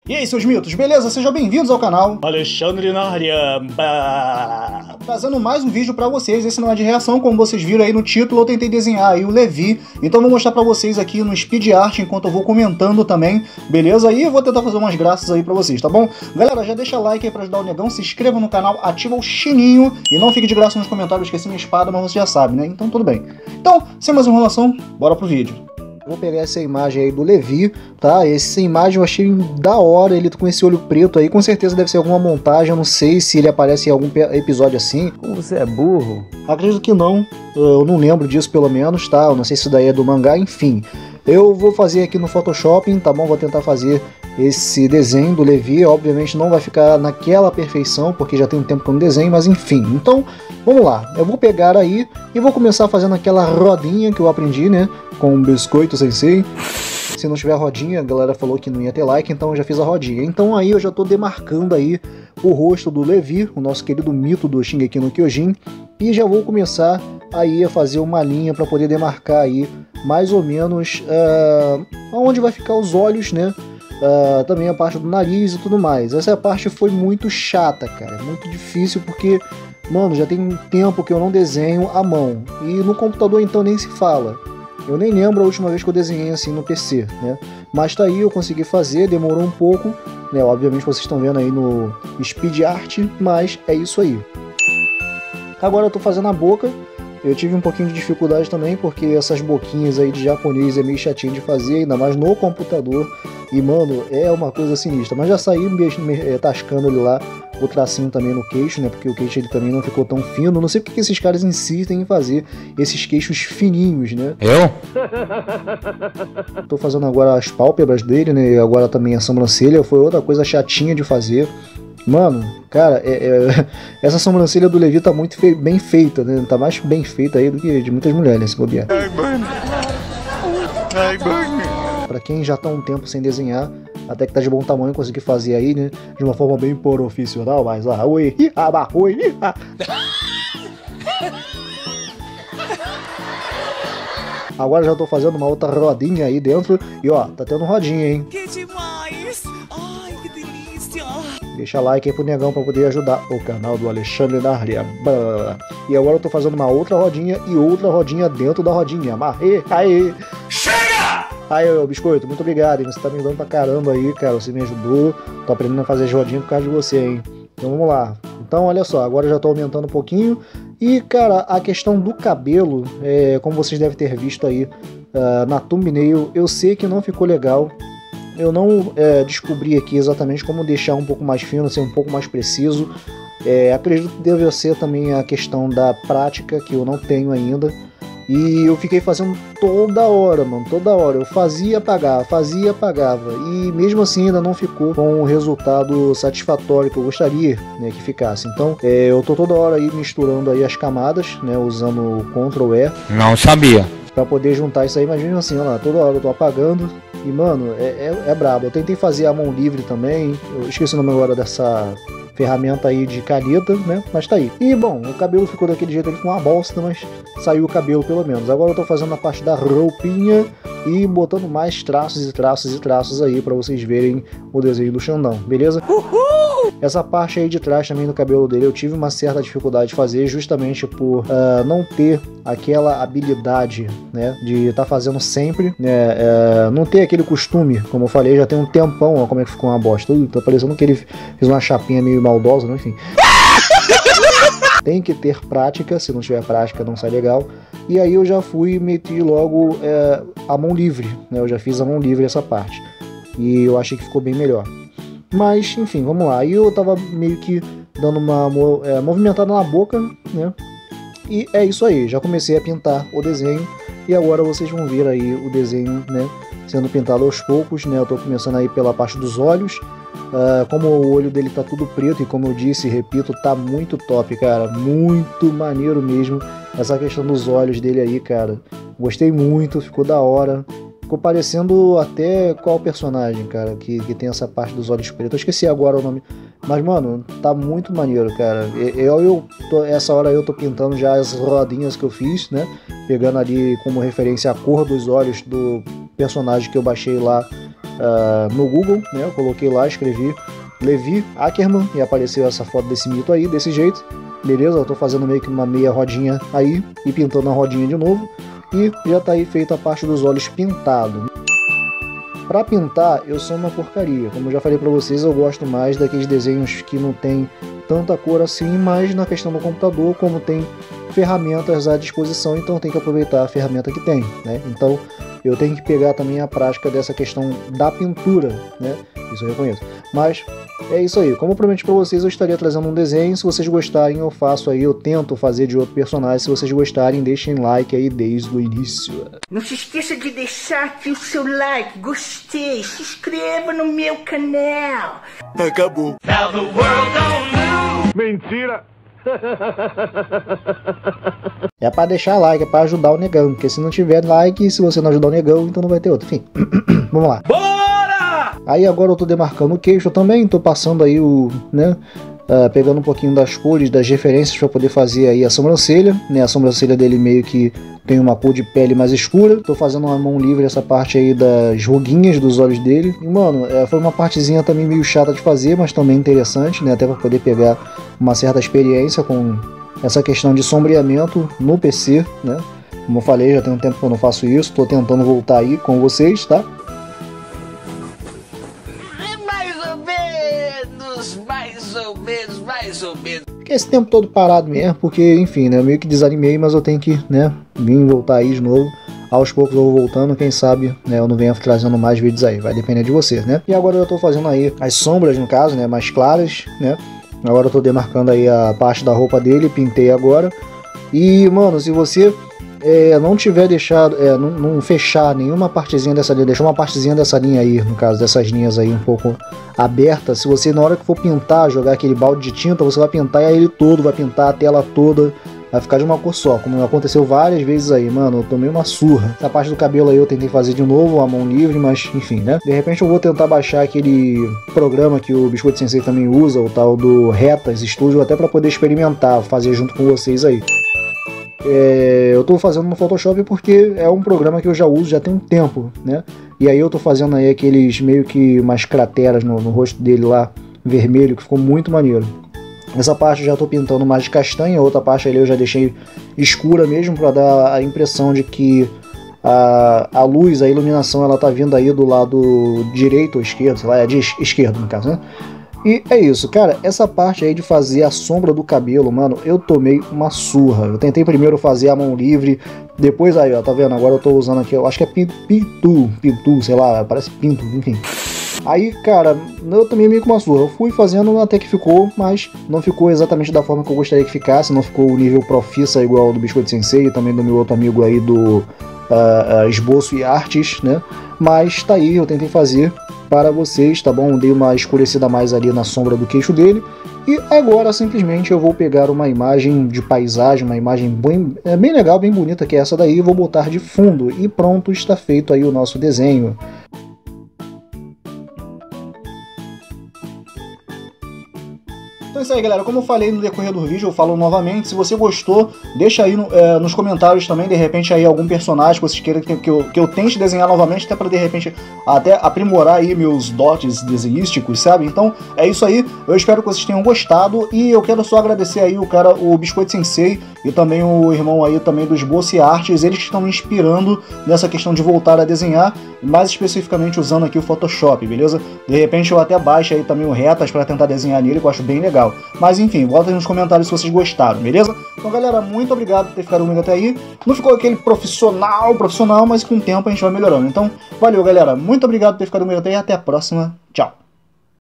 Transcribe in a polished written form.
E aí, seus mitos, beleza? Sejam bem-vindos ao canal Alexandre na área. Trazendo mais um vídeo pra vocês. Esse não é de reação, como vocês viram aí no título. Eu tentei desenhar aí o Levi, então vou mostrar pra vocês aqui no Speed Art, enquanto eu vou comentando também, beleza? E eu vou tentar fazer umas graças aí pra vocês, tá bom? Galera, já deixa like aí pra ajudar o negão, se inscreva no canal, ativa o sininho e não fique de graça nos comentários, esqueci minha espada, mas você já sabe, né? Então tudo bem. Então, sem mais enrolação, bora pro vídeo. Vou pegar essa imagem aí do Levi, tá? Essa imagem eu achei da hora, ele com esse olho preto aí, com certeza deve ser alguma montagem, eu não sei se ele aparece em algum episódio assim. Como você é burro? Acredito que não, eu não lembro disso pelo menos, tá? Eu não sei se isso daí é do mangá, enfim. Eu vou fazer aqui no Photoshop, tá bom? Vou tentar fazer esse desenho do Levi, obviamente não vai ficar naquela perfeição, porque já tem um tempo que eu não desenho, mas enfim. Então, vamos lá, eu vou pegar aí e vou começar fazendo aquela rodinha que eu aprendi, né? Com o Biscoito Sensei. Se não tiver rodinha, a galera falou que não ia ter like, então eu já fiz a rodinha. Então aí eu já tô demarcando aí o rosto do Levi, o nosso querido mito do Shingeki no Kyojin, e já vou começar aí a fazer uma linha para poder demarcar aí mais ou menos onde vai ficar os olhos, né? Também a parte do nariz e tudo mais. Essa parte foi muito chata, cara, muito difícil porque, mano, já tem um tempo que eu não desenho à mão, e no computador então nem se fala. Eu nem lembro a última vez que eu desenhei assim no PC, né? Mas tá aí, eu consegui fazer, demorou um pouco, né? Obviamente vocês estão vendo aí no Speed Art, mas é isso aí. Agora eu tô fazendo a boca. Eu tive um pouquinho de dificuldade também, porque essas boquinhas aí de japonês é meio chatinho de fazer, ainda mais no computador. E, mano, é uma coisa sinistra. Mas já saí tascando ele lá, o tracinho também no queixo, né? Porque o queixo ele também não ficou tão fino. Não sei porque que esses caras insistem em fazer esses queixos fininhos, né? Eu? Tô fazendo agora as pálpebras dele, né? E agora também a sobrancelha. Foi outra coisa chatinha de fazer. Mano, cara, essa sobrancelha do Levi tá muito bem feita, né? Tá mais bem feita aí do que de muitas mulheres, se bobear. Pra quem já tá um tempo sem desenhar, até que tá de bom tamanho, consegui fazer aí, né? De uma forma bem profissional, mas lá, oi, oi, Agora já tô fazendo uma outra rodinha aí dentro e ó, tá tendo rodinha, hein? Que demais! Ai, que delícia! Deixa like aí pro negão pra poder ajudar o canal do Alexandre na área. E agora eu tô fazendo uma outra rodinha e outra rodinha dentro da rodinha. Amarrei, aí. Chega! Aí, ô Biscoito, muito obrigado, hein? Você tá me dando pra caramba aí, cara. Você me ajudou. Tô aprendendo a fazer as rodinhas por causa de você, hein? Então vamos lá. Então, olha só, agora eu já tô aumentando um pouquinho. E, cara, a questão do cabelo, como vocês devem ter visto aí na thumbnail, eu sei que não ficou legal. Eu não descobri aqui exatamente como deixar um pouco mais fino, ser um pouco mais preciso. Acredito que deve ser também a questão da prática, que eu não tenho ainda. E eu fiquei fazendo toda hora, mano, toda hora. Eu fazia, apagava. E mesmo assim ainda não ficou com o resultado satisfatório que eu gostaria, né, que ficasse. Então, eu tô toda hora aí misturando aí as camadas, né, usando o Ctrl E. Não sabia. Pra poder juntar isso aí, mas mesmo assim, olha lá, toda hora eu tô apagando. E, mano, é brabo. Eu tentei fazer a mão livre também. Eu esqueci o nome agora dessa ferramenta aí de caneta, né? Mas tá aí. E, bom, o cabelo ficou daquele jeito ali com uma bosta, mas saiu o cabelo pelo menos. Agora eu tô fazendo a parte da roupinha e botando mais traços e traços e traços aí pra vocês verem o desenho do Xandão, beleza? Uhul! Essa parte aí de trás também do cabelo dele eu tive uma certa dificuldade de fazer, justamente por não ter aquela habilidade, né, de estar fazendo sempre, né, não ter aquele costume, como eu falei, já tem um tempão, ó, como é que ficou uma bosta, tá parecendo que ele fez uma chapinha meio maldosa, né, enfim. Tem que ter prática, se não tiver prática não sai legal. E aí eu já fui e meti logo a mão livre, né, eu já fiz a mão livre essa parte, e eu achei que ficou bem melhor. Mas, enfim, vamos lá. Aí eu tava meio que dando uma movimentada na boca, né? E é isso aí, já comecei a pintar o desenho. E agora vocês vão ver aí o desenho, né, sendo pintado aos poucos, né? Eu tô começando aí pela parte dos olhos. Como o olho dele tá tudo preto e como eu disse e repito, tá muito top, cara. Muito maneiro mesmo essa questão dos olhos dele aí, cara. Gostei muito, ficou da hora. Ficou parecendo até qual personagem, cara, que tem essa parte dos olhos pretos. Eu esqueci agora o nome. Mas, mano, tá muito maneiro, cara. Essa hora eu tô pintando já as rodinhas que eu fiz, né? Pegando ali como referência a cor dos olhos do personagem que eu baixei lá no Google, né? Eu coloquei lá, escrevi Levi Ackerman e apareceu essa foto desse mito aí, desse jeito. Beleza, eu tô fazendo meio que uma meia rodinha aí e pintando a rodinha de novo. E já tá aí feita a parte dos olhos pintado. Pra pintar, eu sou uma porcaria. Como eu já falei pra vocês, eu gosto mais daqueles desenhos que não tem tanta cor assim, mas na questão do computador, como tem ferramentas à disposição, então tem que aproveitar a ferramenta que tem, né? Então eu tenho que pegar também a prática dessa questão da pintura, né? Isso eu reconheço. Mas é isso aí. Como eu prometi pra vocês, eu estaria trazendo um desenho. Se vocês gostarem, eu faço aí, eu tento fazer de outro personagem. Se vocês gostarem, deixem like aí desde o início. Não se esqueça de deixar aqui o seu like, gostei, se inscreva no meu canal. Acabou. Now the world don't move. Mentira. É pra deixar like, é pra ajudar o negão. Porque se não tiver like, se você não ajudar o negão, então não vai ter outro. Enfim, vamos lá. Bora! Aí agora eu tô demarcando o queixo também, tô passando aí o, né, pegando um pouquinho das cores, das referências para poder fazer aí a sobrancelha, né, a sobrancelha dele meio que tem uma cor de pele mais escura. Tô fazendo uma mão livre essa parte aí das ruguinhas dos olhos dele. E mano, foi uma partezinha também meio chata de fazer, mas também interessante, né, até para poder pegar uma certa experiência com essa questão de sombreamento no PC, né. Como eu falei, já tem um tempo que eu não faço isso, tô tentando voltar aí com vocês, tá? Mais ou menos. Fiquei esse tempo todo parado mesmo, porque, enfim, né, eu meio que desanimei, mas eu tenho que, né, vir voltar aí de novo. Aos poucos eu vou voltando, quem sabe, né, eu não venho trazendo mais vídeos aí, vai depender de vocês, né. E agora eu tô fazendo aí as sombras, no caso, né, mais claras, né. Agora eu tô demarcando aí a parte da roupa dele, pintei agora. E, mano, se você não tiver deixado, não fechar nenhuma partezinha dessa linha, deixar uma partezinha dessa linha aí, no caso dessas linhas aí um pouco aberta, se você na hora que for pintar, jogar aquele balde de tinta, você vai pintar ele todo, vai pintar a tela toda, vai ficar de uma cor só, como aconteceu várias vezes aí, mano, eu tomei uma surra. Essa parte do cabelo aí eu tentei fazer de novo, a mão livre, mas enfim, né? De repente eu vou tentar baixar aquele programa que o Biscoito Sensei também usa, o tal do Retas Studio, até para poder experimentar, fazer junto com vocês aí. Eu tô fazendo no Photoshop porque é um programa que eu já uso já tem um tempo, né? E aí eu tô fazendo aí aqueles meio que umas crateras no rosto dele lá, vermelho, que ficou muito maneiro. Essa parte eu já tô pintando mais de castanha, a outra parte ali eu já deixei escura mesmo para dar a impressão de que a luz, a iluminação, ela tá vindo aí do lado direito ou esquerdo, sei lá, é de esquerdo no caso, né? E é isso, cara, essa parte aí de fazer a sombra do cabelo, mano, eu tomei uma surra. Eu tentei primeiro fazer a mão livre, depois aí, ó, tá vendo? Agora eu tô usando aqui, eu acho que é pintu, sei lá, parece pinto, enfim. Aí, cara, eu tomei meio que uma surra. Eu fui fazendo até que ficou, mas não ficou exatamente da forma que eu gostaria que ficasse. Não ficou o nível profissa igual do Biscoito Sensei e também do meu outro amigo aí do Esboço e Artes, né? Mas tá aí, eu tentei fazer para vocês, tá bom? Dei uma escurecida mais ali na sombra do queixo dele. E agora simplesmente eu vou pegar uma imagem de paisagem, uma imagem bem legal, bem bonita, que é essa daí, e vou botar de fundo. E pronto, está feito aí o nosso desenho. Então é isso aí, galera. Como eu falei no decorrer do vídeo, eu falo novamente. Se você gostou, deixa aí nos comentários também, de repente, aí algum personagem que vocês queiram que eu tente desenhar novamente, até para de repente até aprimorar aí meus dotes desenhísticos, sabe? Então é isso aí. Eu espero que vocês tenham gostado e eu quero só agradecer aí o Biscoito Sensei e também o irmão aí também do Esboço e Artes, eles que estão me inspirando nessa questão de voltar a desenhar, mais especificamente usando aqui o Photoshop, beleza? De repente eu até baixo aí também o Retas para tentar desenhar nele, que eu acho bem legal. Mas enfim, volta aí nos comentários se vocês gostaram, beleza? Então galera, muito obrigado por ter ficado comigo até aí. Não ficou aquele profissional, mas com o tempo a gente vai melhorando. Então valeu galera, muito obrigado por ter ficado comigo até aí, até a próxima, tchau!